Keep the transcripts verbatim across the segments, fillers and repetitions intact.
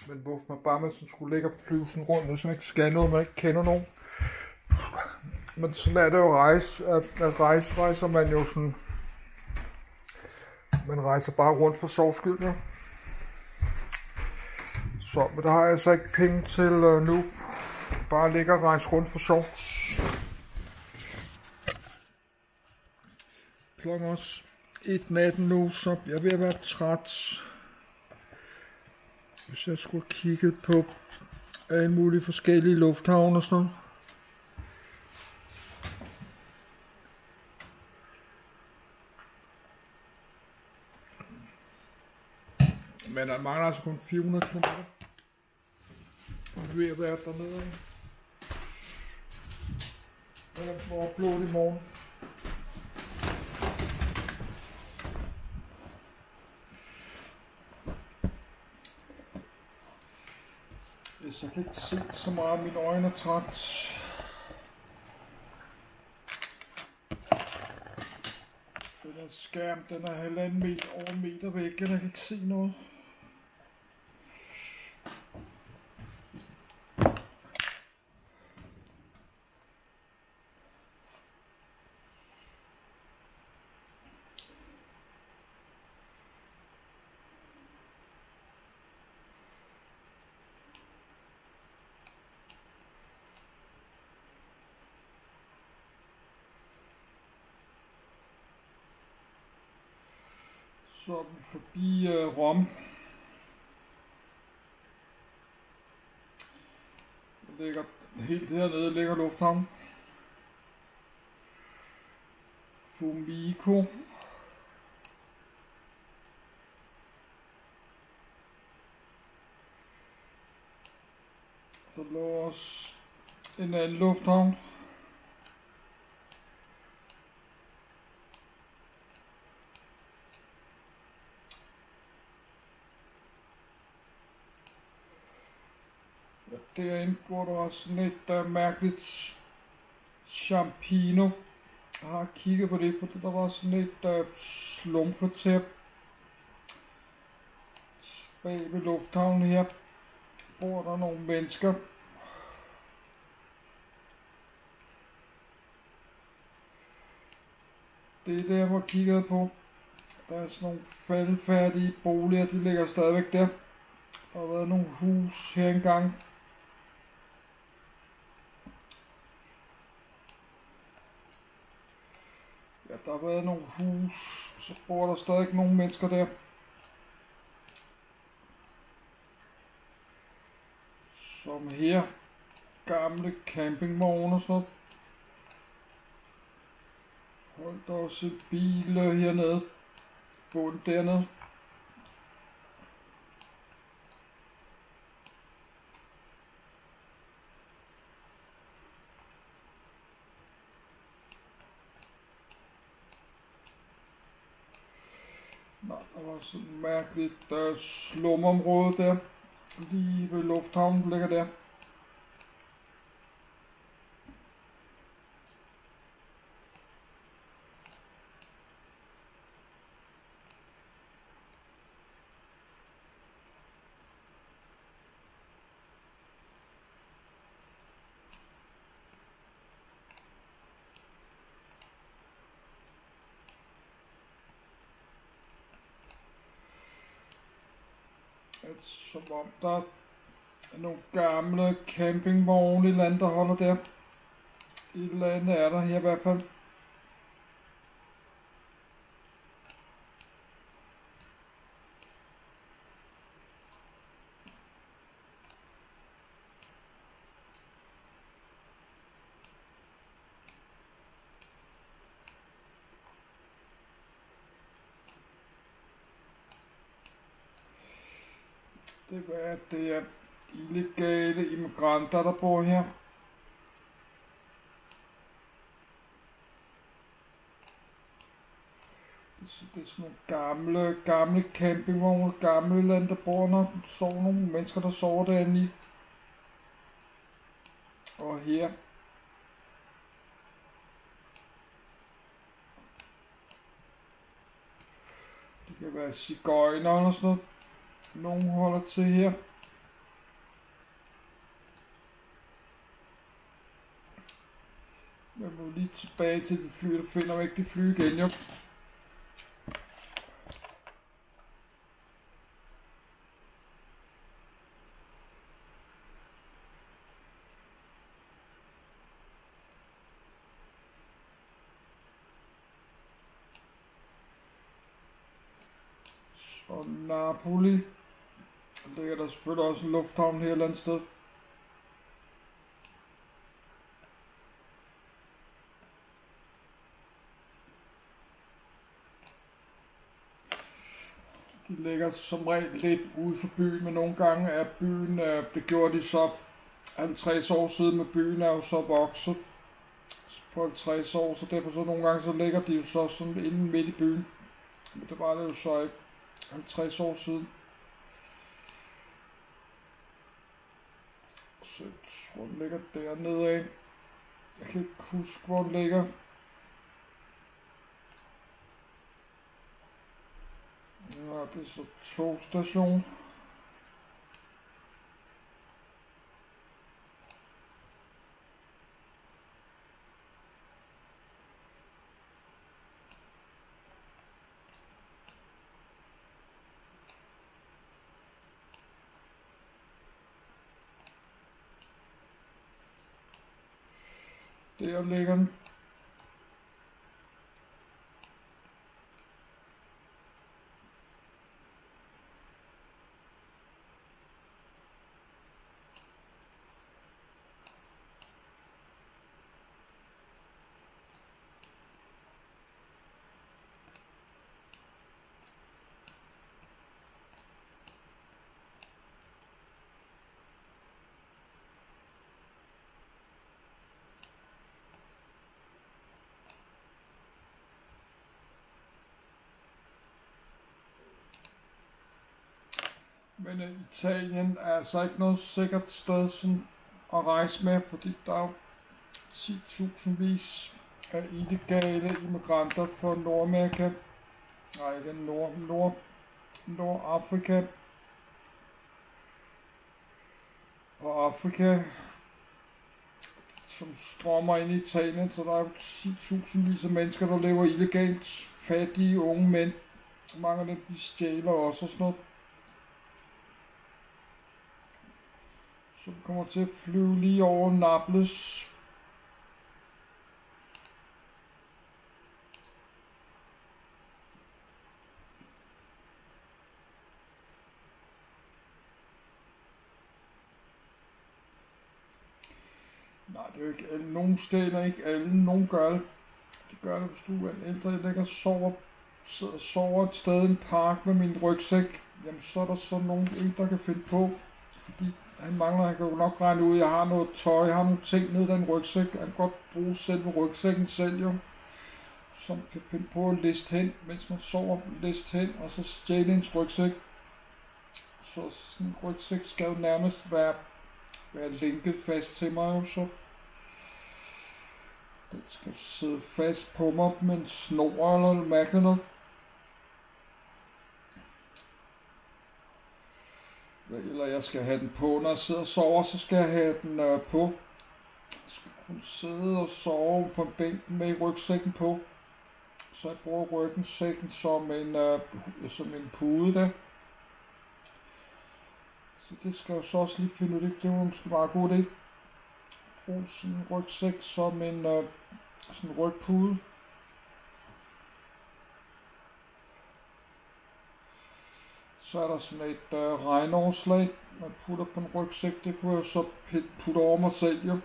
Men hvorfor man bare med sådan skulle ligge og flyve sådan rundt, hvis man ikke skal noget, man ikke kender nogen. Men sådan er det jo rejse, at, at rejse rejser man jo sådan, man rejser bare rundt for sjov skyld, ja. Så, men der har jeg så ikke penge til uh, nu. Bare ligge og rejse rundt for sjov. Klokken også et natten nu, så jeg er ved at være træt. Hvis jeg skulle have kigget på alle mulige forskellige lufthavne og sådan noget. Men der mangler altså kun fire hundrede kilometer. Og vi er ved at være dernede. Jeg får upload i morgen. Hvis jeg kan ikke se så meget, mine øjne er træt. Den her skærm, den er halvanden meter over en meter væk, og jeg kan ikke se noget. Så forbi uh, Rom. Der ligger helt hernede ligger lufthavn. Fumiko. Så lå også en anden lufthavn. Derinde hvor der var sådan et uh, mærkeligt Champino. Jeg har kigget på det, for der var sådan et uh, slumkvarter bag ved lufthavnen her. Hvor der er nogle mennesker. Det er der, hvor jeg kiggede på. Der er sådan nogle faldfærdige boliger, de ligger stadigvæk der. Der har været nogle hus her engang. Ja, der har været nogle hus, så bor der stadig nogle mennesker der. Som her, gamle campingvogne og sådan noget. Hold der også et bil hernede, bunden dernede. Nej, der var sådan et mærkeligt uh, slumområde der, lige ved lufthavnen ligger der. At som om der er nogle gamle campingvogne i land, der holder der. I et eller andet er der her i hvert fald. Det er, det er illegale immigranter, der bor her. Det er sådan nogle gamle, gamle campingvogne, gamle land, der bor, når der sover nogle mennesker, der sover derinde i. Og her. Det kan være cigøjner eller sådan noget. Nogen holder til her. Jeg må lige tilbage til de fly, der finder ikke de fly igen, jo. Så Napoli. Der ligger der selvfølgelig også en lufthavn her et eller andet sted. De ligger som regel lidt ude for byen, men nogle gange er byen, det gjorde de så halvtreds år siden, med byen er jo så vokset på halvtreds år, så derfor så nogle gange så ligger de jo så sådan inde midt i byen. Men det var det jo så ikke halvtreds år siden. Så jeg tror, den ligger dernede af. Jeg kan ikke huske, hvor den ligger. Ja, det er så togstation. Der ligger den. Men Italien er altså ikke noget sikkert sted sådan at rejse med, fordi der er jo ti tusindvis af illegale immigranter fra Nordamerika, nej ikke Nord, Nord, Nordafrika og Afrika, som strømmer ind i Italien, så der er jo ti tusindvis af mennesker, der lever illegalt, fattige unge mænd, mange af dem de stjæler også og sådan noget. Så vi kommer til at flyve lige over Naples. Nej, det er jo ikke alle. Nogle steder ikke alle. Nogle gør det. De gør det, hvis du er en ældre, jeg ligger og sover, sidder og sover et sted i en park med min rygsæk. Jamen, så er der så nogen, en, der kan finde på. Fordi han mangler, han kan jo nok regne ud, jeg har noget tøj, jeg har nogle ting nede i den rygsæk. Han kan godt bruge selve rygsækken selv jo. Som kan finde på at liste hen, mens man sover, liste hen, og så stjæle ens rygsæk. Så sådan en rygsæk skal jo nærmest være, være linket fast til mig jo så. Den skal sidde fast på mig med en snor eller noget mærkeligt noget. Eller jeg skal have den på, når jeg sidder og sover, så skal jeg have den øh, på. Jeg skal kunne sidde og sove på en bænk med rygsækken på. Så jeg bruger ryggensækken som en, øh, som en pude der. Så det skal jeg så også lige finde ud af. Det er måske meget god idé. Brug sådan en rygsæk som en øh, sådan en rygpude. Så er der sådan et øh, regnoverslag, man putter på en rygsæk. Det kunne jeg så putte over mig selv jo.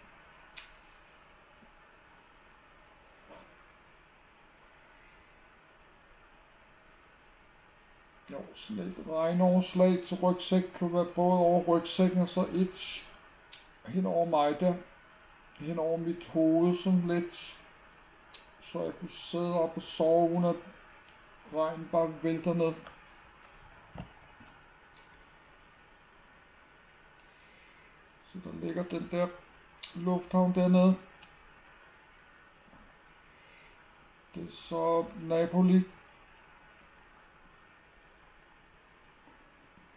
Jo, sådan et regnoverslag til rygsæk kan være både over rygsækken og så et hen over mig der. Hen over mit hoved sådan lidt. Så jeg kunne sidde op og sove, uden at regnen bare vælter ned. Så der ligger den der lufthavn dernede. Det er så Napoli.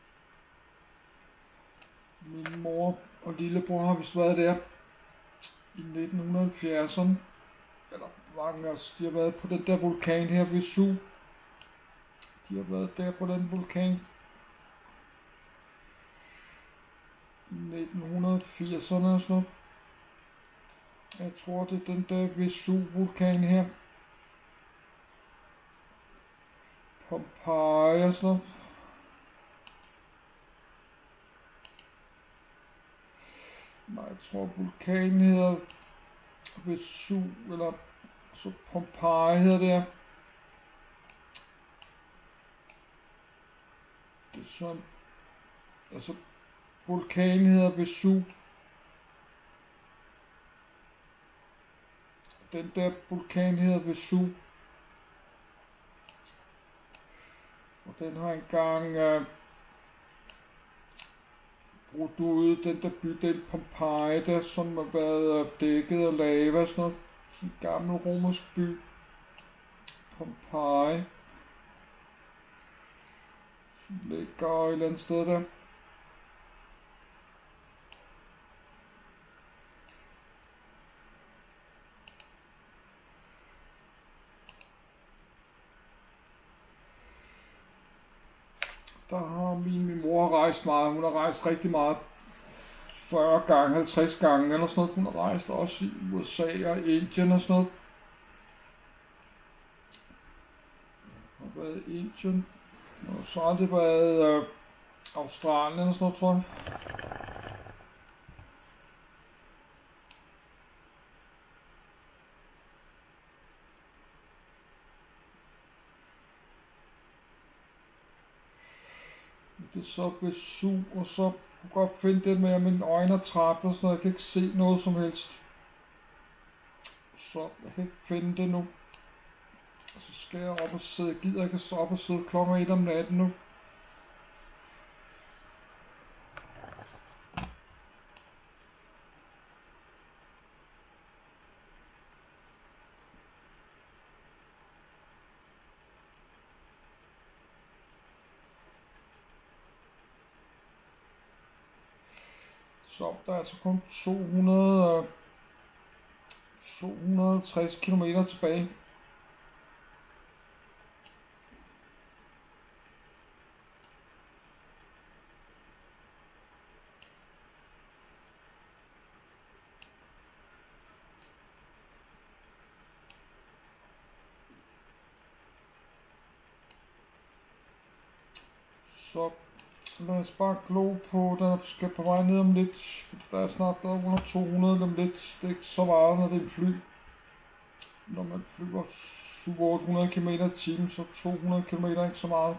Min mor og lillebror har vist været der. i nitten halvfjerdserne, eller mange også, de har været på den der vulkan her ved Vesuv. De har været der på den vulkan i nitten firserne og sådan noget. Jeg tror, det er den der Vesuv-vulkan her. Pompeji og sådan noget. Nej, jeg tror, vulkanen hedder Vesuv, eller så Pompeji hedder det her. Det er sådan, altså vulkanen hedder Vesuv. Den der vulkan hedder Vesuv. Og den har engang øh, brudt ud den der bydel Pompeji, der som har været øh, dækket af lava og sådan noget. Sådan en gammel romersk by. Pompeji. Som ligger et eller andet sted der. Der har min, min mor har rejst meget. Hun har rejst rigtig meget. fyrre gange, halvtreds gange eller sådan noget. Hun har rejst også i U S A og Indien og sådan noget. Hun har været i Indien. Og så har det været øh, Australien og sådan noget, tror jeg. Det er så Vesuv, og så kunne jeg godt finde det med, at mine øjne er træt og sådan noget. Jeg kan ikke se noget som helst. Så jeg kan ikke finde det nu. Og så skal jeg op og sidde. Jeg gider ikke op og sidde klokken et om natten nu. Så der er altså kun to hundrede, to hundrede og halvtreds kilometer tilbage. Så lad os bare glo på, der skal på vej ned om lidt. Der er snart der under to hundrede om lidt. Det er ikke så meget, når det er et fly. Når man flyver syv til otte hundrede kilometer i timen, så to hundrede kilometer er ikke så meget.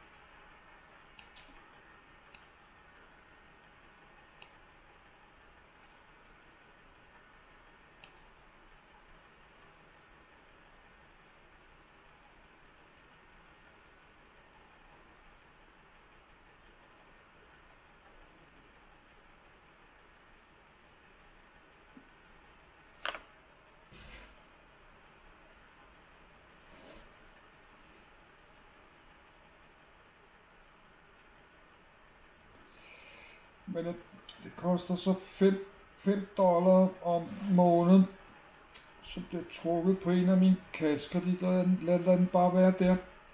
Men det, det koster så fem dollar om måneden, så bliver trukket på en af mine kassekredit. Lad, lad, lad den bare være der.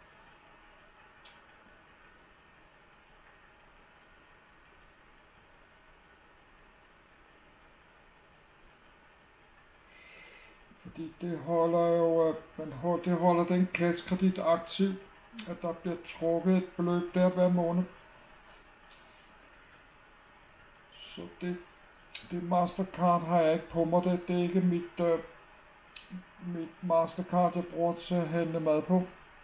Fordi det holder jo, man holder, det holder den kassekredit aktiv, at der bliver trukket et beløb der hver måned. Så det, det Mastercard har jeg ikke på mig. Det, det er ikke mit, uh, mit Mastercard, jeg bruger til at handle mad på.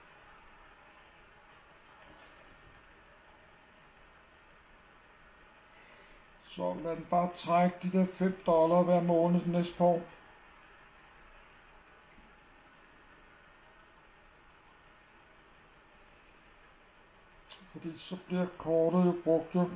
Så lad den bare trække de der fem dollar hver måned næste par år. Fordi så bliver kortet jo brugt jo.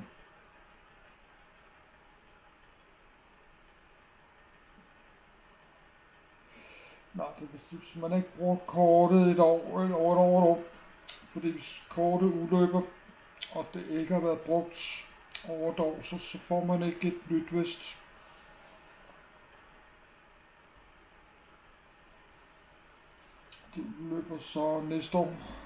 Nej, det er hvis man ikke bruger kortet et år, eller over et år, et år. Fordi hvis kortet udløber, og det ikke har været brugt over et år, så, så får man ikke et nyt vist. Det løber så næste år.